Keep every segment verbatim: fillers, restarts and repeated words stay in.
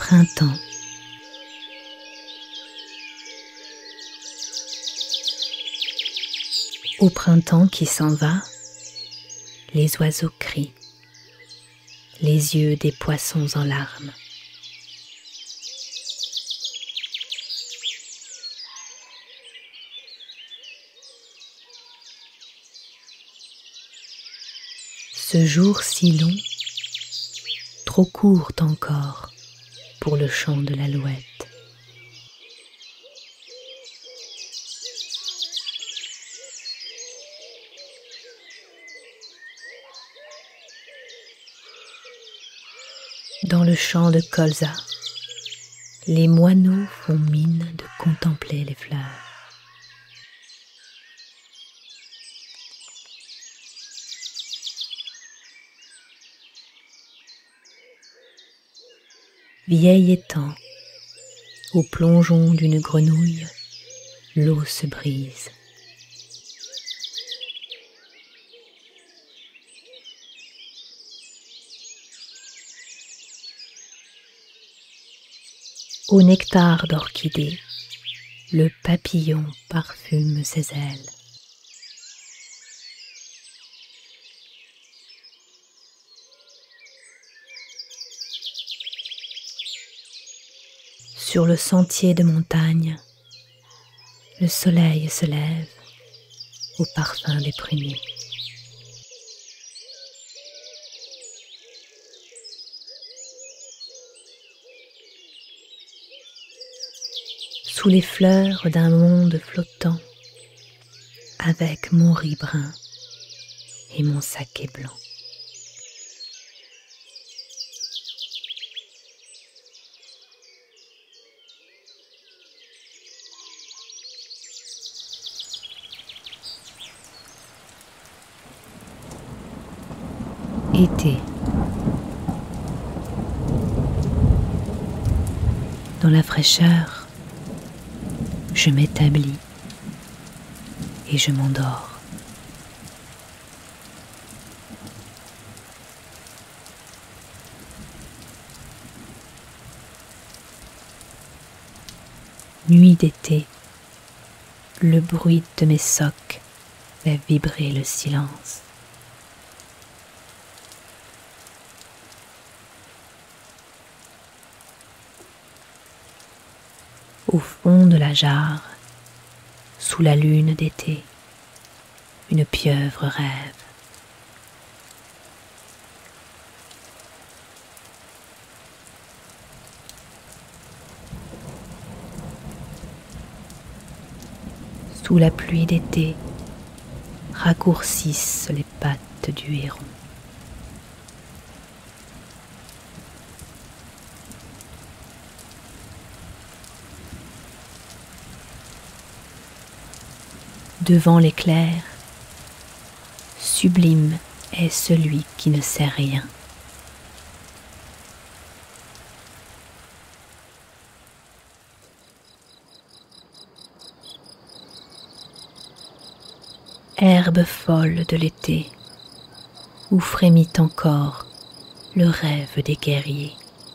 printemps. Au printemps qui s'en va, les oiseaux crient, les yeux des poissons en larmes. Ce jour si long, trop court encore pour le chant de l'alouette. Dans le champ de colza, les moineaux font mine de contempler les fleurs. Vieil étang, au plongeon d'une grenouille, l'eau se brise. Au nectar d'orchidée, le papillon parfume ses ailes. Sur le sentier de montagne, le soleil se lève au parfum des pruniers. Sous les fleurs d'un monde flottant, avec mon riz brun et mon saké blanc. Été. Dans la fraîcheur, je m'établis et je m'endors. Nuit d'été, le bruit de mes socs fait vibrer le silence. Au fond de la jarre, sous la lune d'été, une pieuvre rêve. Sous la pluie d'été, raccourcissent les pattes du héron. Devant l'éclair, sublime est celui qui ne sait rien. Herbe folle de l'été, où frémit encore le rêve des guerriers.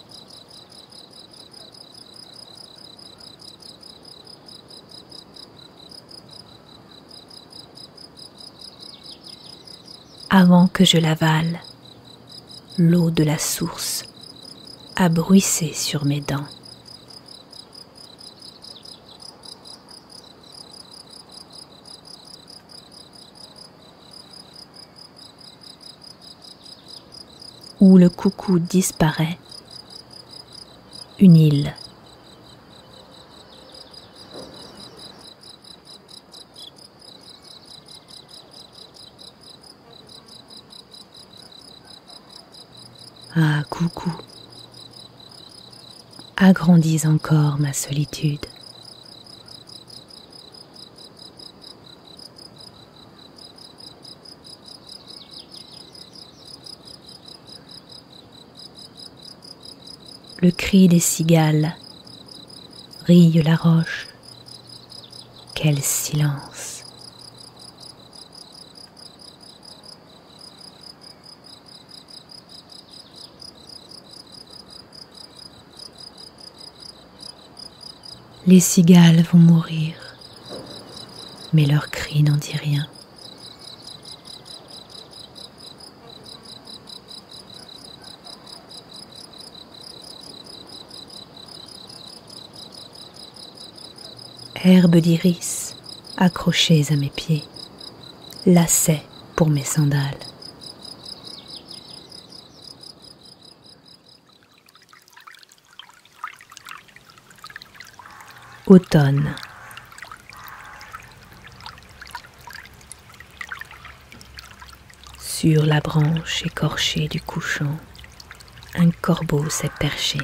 Avant que je l'avale, l'eau de la source a bruissé sur mes dents. Où le coucou disparaît, une île. Ah, coucou, agrandis encore ma solitude. Le cri des cigales rille la roche. Quel silence! Les cigales vont mourir, mais leur cri n'en dit rien. Herbes d'iris accrochées à mes pieds, lacets pour mes sandales. Automne. Sur la branche écorchée du couchant, un corbeau s'est perché.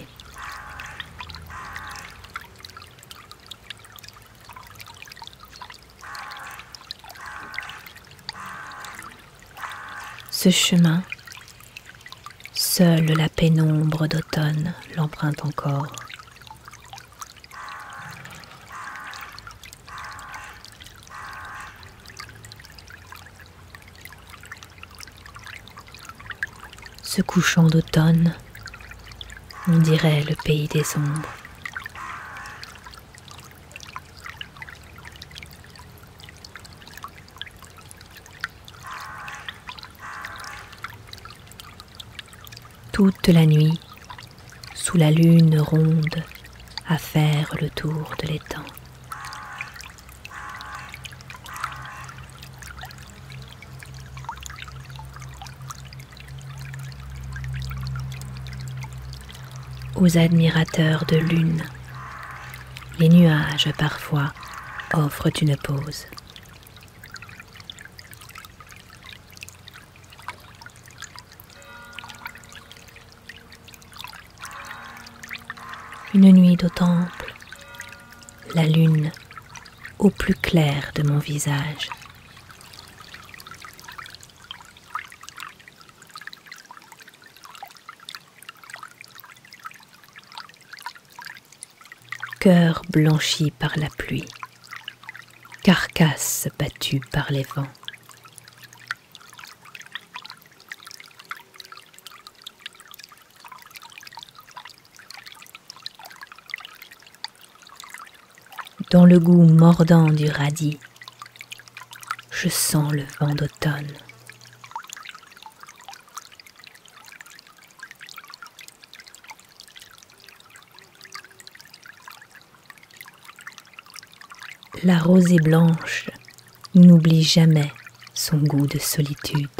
Ce chemin, seule la pénombre d'automne l'emprunte encore. Ce couchant d'automne, on dirait le pays des ombres. Toute la nuit, sous la lune ronde, à faire le tour de l'étang. Aux admirateurs de lune, les nuages parfois offrent une pause. Une nuit au temple, la lune au plus clair de mon visage. Cœur blanchi par la pluie, carcasse battue par les vents. Dans le goût mordant du radis, je sens le vent d'automne. La rosée blanche n'oublie jamais son goût de solitude.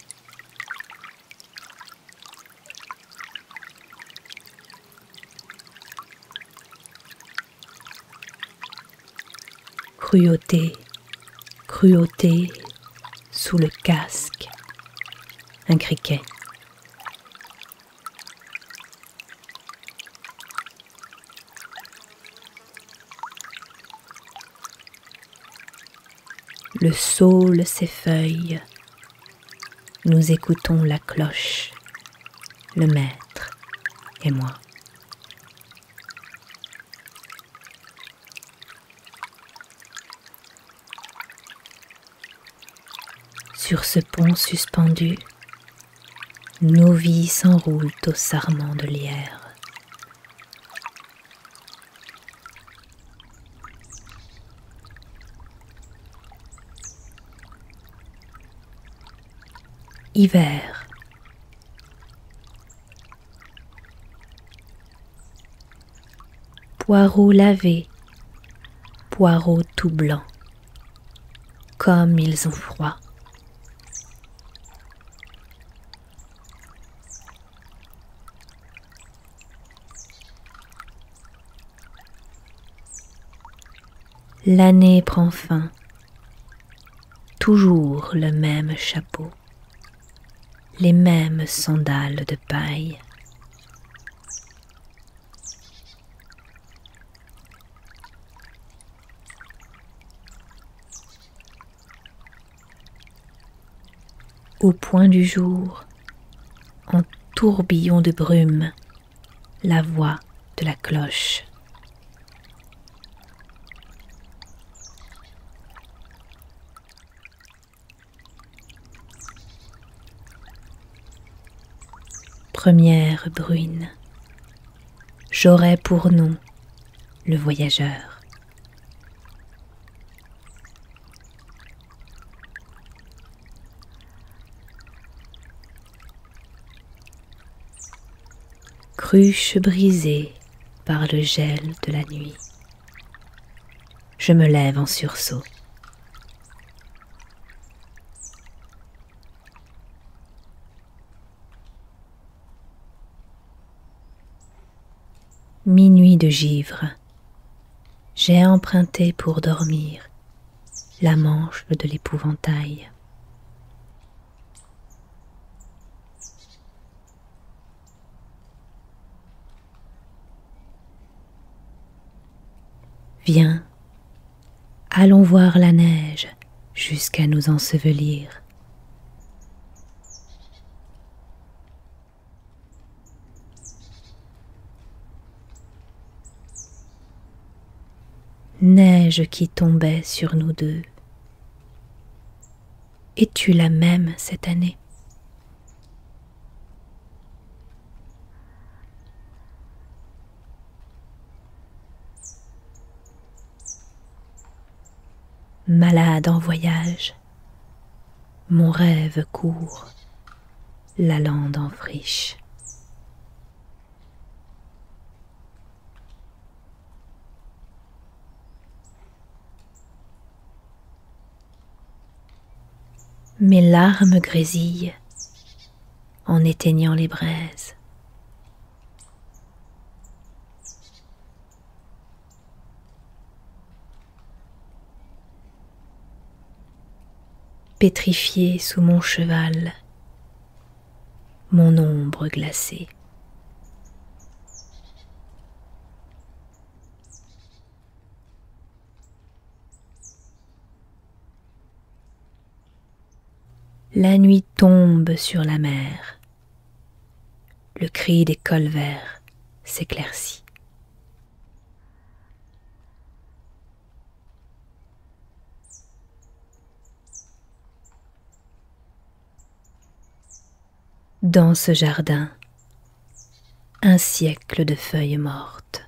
Cruauté, cruauté, sous le casque, un criquet. Le saule s'effeuille, nous écoutons la cloche, le maître et moi. Sur ce pont suspendu, nos vies s'enroulent au sarment de lierre. Hiver. Poireaux lavés, poireaux tout blancs, comme ils ont froid. L'année prend fin, toujours le même chapeau, les mêmes sandales de paille. Au point du jour, en tourbillon de brume, la voix de la cloche. Première bruine, j'aurai pour nom le voyageur. Cruche brisée par le gel de la nuit, je me lève en sursaut. Minuit de givre, j'ai emprunté pour dormir la manche de l'épouvantail. Viens, allons voir la neige jusqu'à nous ensevelir. Neige qui tombait sur nous deux. Es-tu la même cette année? Malade en voyage, mon rêve court, la lande en friche. Mes larmes grésillent en éteignant les braises. Pétrifié sous mon cheval, mon ombre glacée. La nuit tombe sur la mer, le cri des colverts s'éclaircit. Dans ce jardin, un siècle de feuilles mortes.